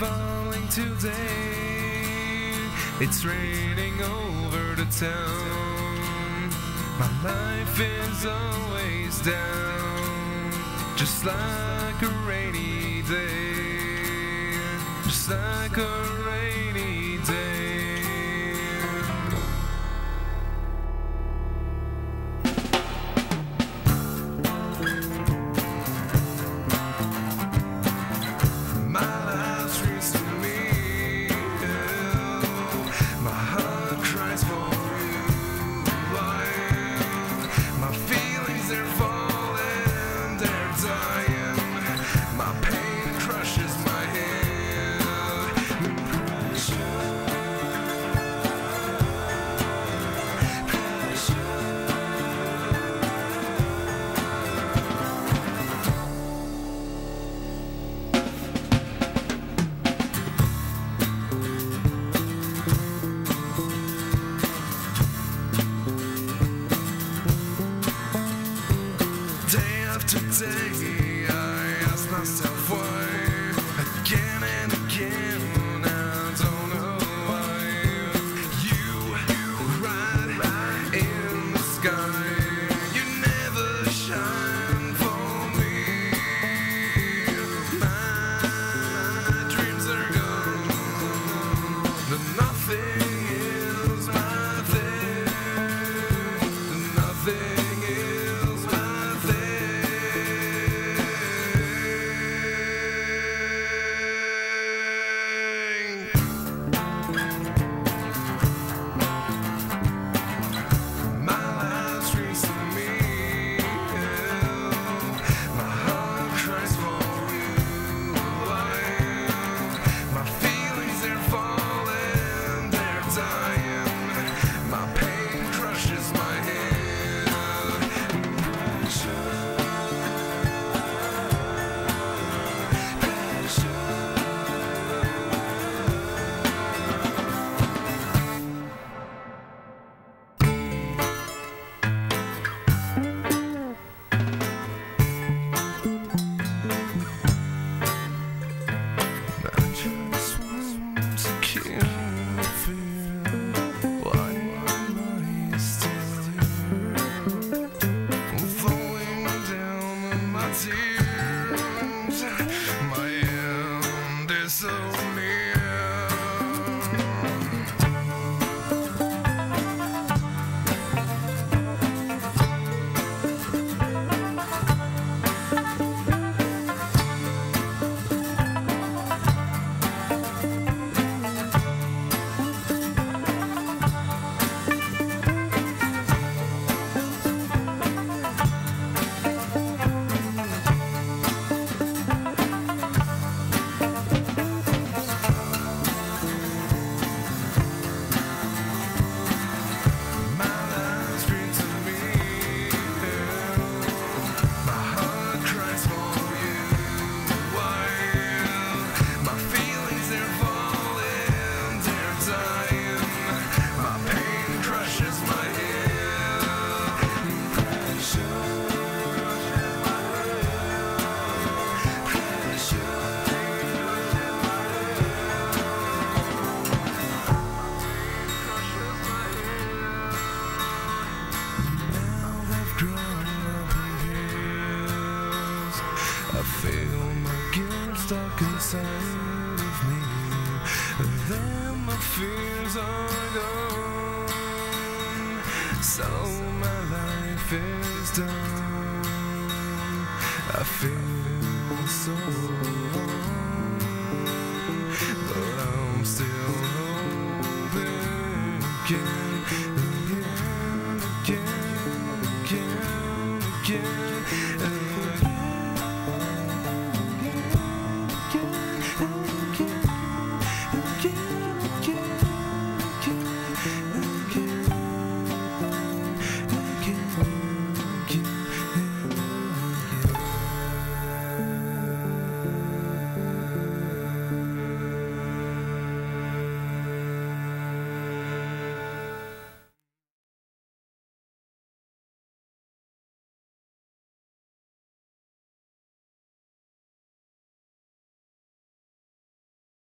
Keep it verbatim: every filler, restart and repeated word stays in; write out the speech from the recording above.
falling today. It's raining over the town. My life is always down, just like a rainy day, just like a rainy day. Today I ask myself why, again and again, I don't know why. You ride in the sky, you never shine for me. My dreams are gone, but nothing is my thing, nothing is my thing. My end is so near. I feel my guilt stuck inside of me, then my fears are gone, so my life is done. I feel so